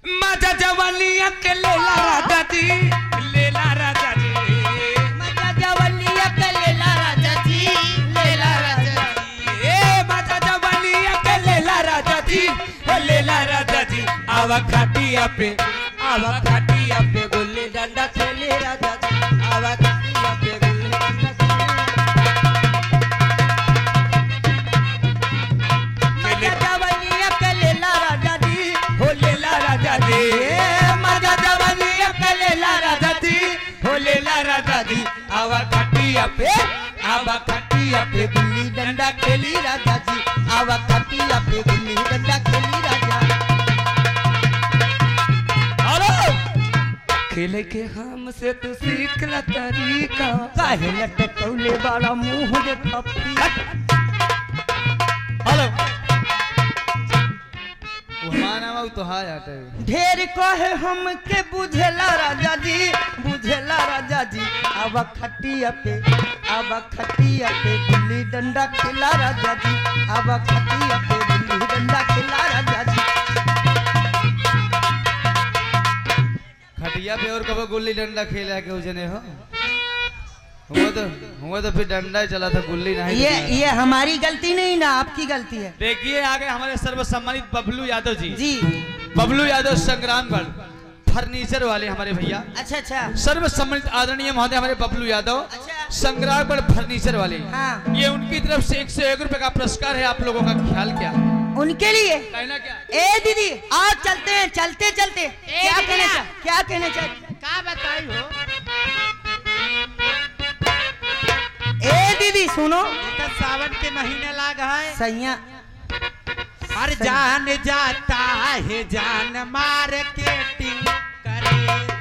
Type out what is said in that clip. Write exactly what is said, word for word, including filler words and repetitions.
मजा जवानिया के लेला राजा जी, लेला राजा जी, मजा जवानिया के लेला राजा जी, लेला राजा जी, ए मजा जवानिया के लेला राजा जी, लेला राजा जी, आवा खाटिया पे, आवा खाटिया पे गुल्ली डंडा खेले राजा जी, आवा खाटिया पे गुल्ली डंडा मजा जवानिया के लेला राजा जी, हो लेला राजा जी, मजा जवानिया के लेला राजा जी, हो लेला राजा जी, आवा खटिया पे, आवा खटिया पे गुल्ली डंडा खेली राजा जी, आवा खटिया पे गुल्ली डंडा खेली राजा। अरे खेले के हमसे तू सीख ला तरीका, काहे लटकौले बड़ा मुंह दे थप्पी। हेलो माना तो हाय आटे ढेर कहे हमके बुझेला राजा जी, बुझेला राजा जी, अब खटिया पे, अब खटिया पे गुल्ली डंडा खिला राजा जी, अब खटिया पे गुल्ली डंडा खिला राजा जी। खटिया पे और कब गुल्ली डंडा खेला के उजने हो हुआ तो हुआ तो फिर डंडा ही चला था, गुल्ली नहीं। ये ये हमारी गलती नहीं ना, आपकी गलती है। देखिए आगे हमारे सर्वसम्मानित बबलू यादव जी, जी बबलू यादव संग्रामगढ़ फर्नीचर वाले हमारे भैया, अच्छा अच्छा सर्वसम्मानित आदरणीय महोदय हमारे बबलू यादव अच्छा संग्रामगढ़ फर्नीचर वाले, हाँ। ये उनकी तरफ से एक सौ एक रुपए का पुरस्कार है। आप लोगों का ख्याल क्या उनके लिए? कहना क्या? ए दीदी आज चलते हैं, चलते चलते क्या कहने चा, क्या कहने चाहिए? का बताई हो? ए दीदी सुनो, देखा सावन के महीने लाग है, सैया हर जान जाता है जान मार्केटिंग करे।